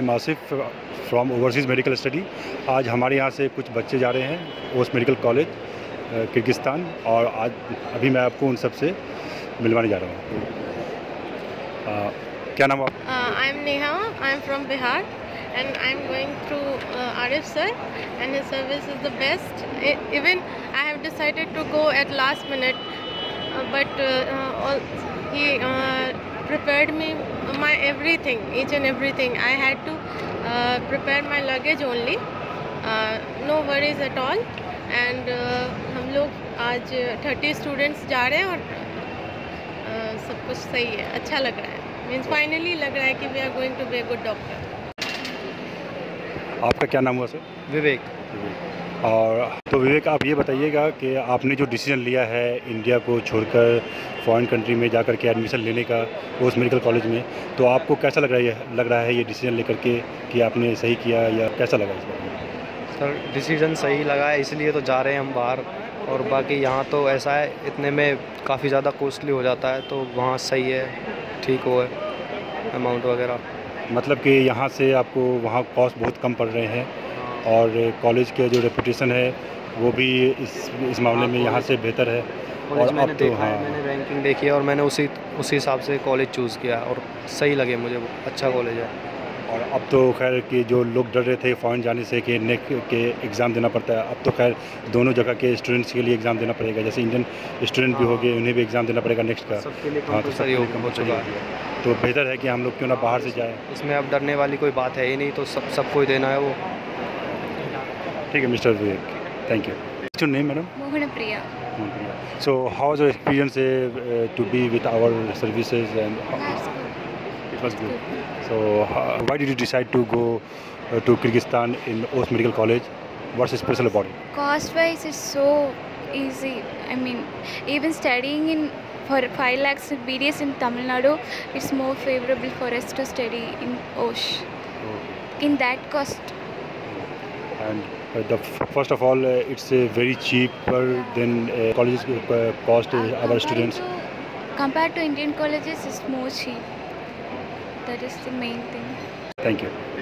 Asif from overseas medical study. आज हमारे यहाँ से कुछ बच्चे जा रहे हैं ओस मेडिकल कॉलेज किर्गिस्तान, और आज अभी मैं आपको उन सब से मिलवाने जा रहा हूँ। क्या नाम आप? I am Neha, I am from Bihar and I'm going through Arif sir, and his service is the best. Even I have decided to go at last minute, but he prepared me my everything, each and everything. I had to prepare my luggage only, no worries at all. And हम लोग आज 30 students जा रहे हैं और सब कुछ सही है, अच्छा लग रहा है। मीन्स फाइनली लग रहा है कि we are going to be a good doctor. आपका क्या नाम हुआ सर? विवेक। और तो विवेक, आप ये बताइएगा कि आपने जो डिसीजन लिया है इंडिया को छोड़कर फॉरेन कंट्री में जाकर के एडमिशन लेने का ओस मेडिकल कॉलेज में, तो आपको कैसा लग रहा है ये डिसीजन लेकर के कि आपने सही किया, या कैसा लगा इस बारे में? सर डिसीजन सही लगा है, इसलिए तो जा रहे हैं हम बाहर। और बाकी यहाँ तो ऐसा है, इतने में काफ़ी ज़्यादा कॉस्टली हो जाता है, तो वहाँ सही है, ठीक हो है अमाउंट वगैरह। मतलब कि यहाँ से आपको वहाँ कॉस्ट बहुत कम पड़ रहे हैं, और कॉलेज के जो रेपुटेशन है वो भी इस मामले में यहाँ से बेहतर है। और मैंने देखा है, मैंने रैंकिंग देखी है और मैंने उसी हिसाब से कॉलेज चूज़ किया और सही लगे मुझे, अच्छा कॉलेज है। और अब तो खैर कि जो लोग डर रहे थे फॉरेन जाने से कि नेट के एग्ज़ाम देना पड़ता है, अब तो खैर दोनों जगह के स्टूडेंट्स के लिए एग्ज़ाम देना पड़ेगा। जैसे इंडियन स्टूडेंट भी हो गए, उन्हें भी एग्ज़ाम देना पड़ेगा नेक्स्ट का। सबके लिए हाँ, तो कंपलसरी हो चुका है, तो बेहतर है कि हम लोग क्यों ना बाहर से जाएँ। इसमें अब डरने वाली कोई बात है ही नहीं, तो सबको ही देना है वो। ठीक है mister Vivek, thank you. What's your name, madam? Mohan Priya. So how was your experience to be with our services? And it was good. So why did you decide to go to Kyrgyzstan in Ost Medical College? What's special about it? Cost wise it's so easy. I mean, even studying in for 5 lakhs BDS in Tamil Nadu, it's more favorable for us to study in Osh in that cost. And first of all, it's very cheaper than colleges cost our students. Compared to Indian colleges, it's more cheap. That is the main thing. Thank you.